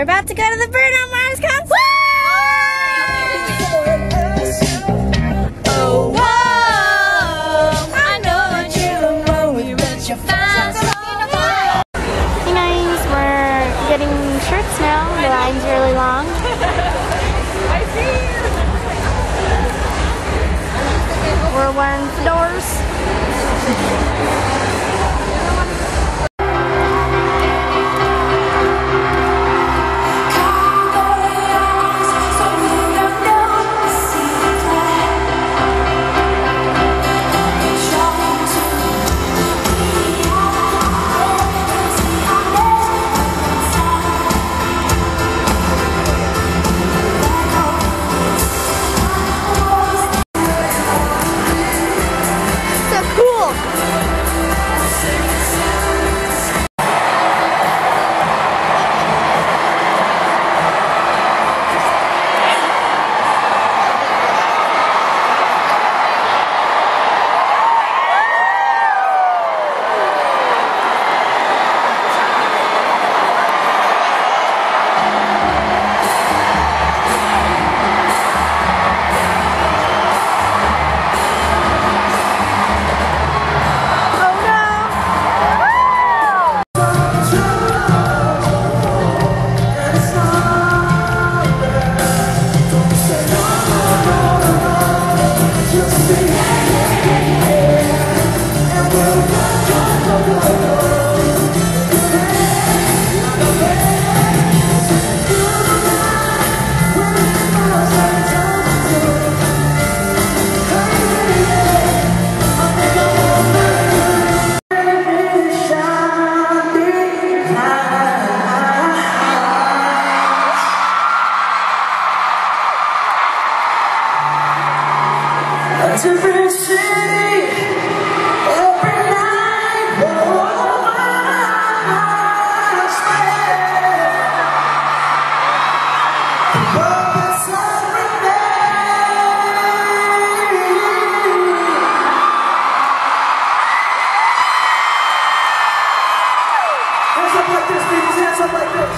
about to go to the Bruno Mars concert! Oh, whoa! I know that you're lonely, but you're fine. Hey guys, we're getting shirts now. The line's really long. I see you. We're wearing fedoras. Different city, every night, oh, I swear, but it's every Hands up like this, babies, hands up like this.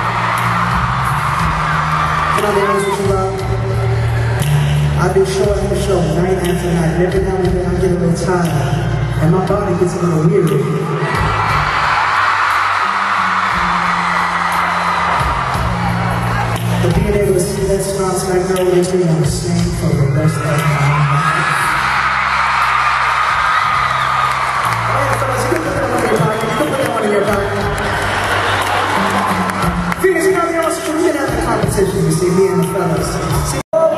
Can I be honest with you, Rob? I've been showing the show night after night, and every now and then I get a little tired, and my body gets a little weary. But being able to see that smile tonight, girl, makes me want to sing for the rest of my life. Alright, fellas, you can put that one in your pocket. You can put that one in your pocket. Phoenix, you know, we didn't have the competition, you see, me and the fellas. See,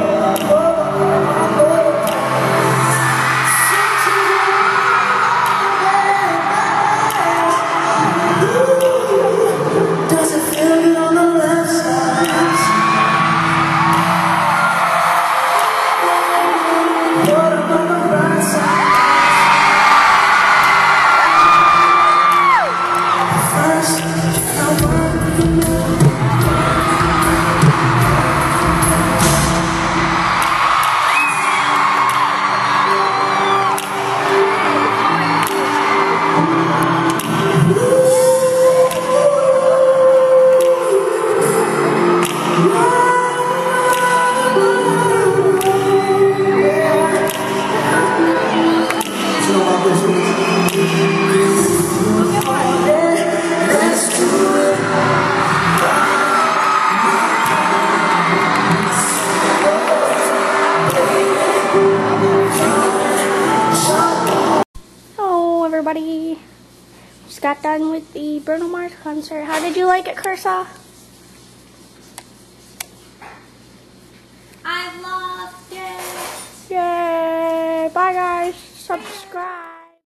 Everybody, just got done with the Bruno Mars concert. How did you like it, Cursa? I loved it. Yay! Bye guys. Subscribe.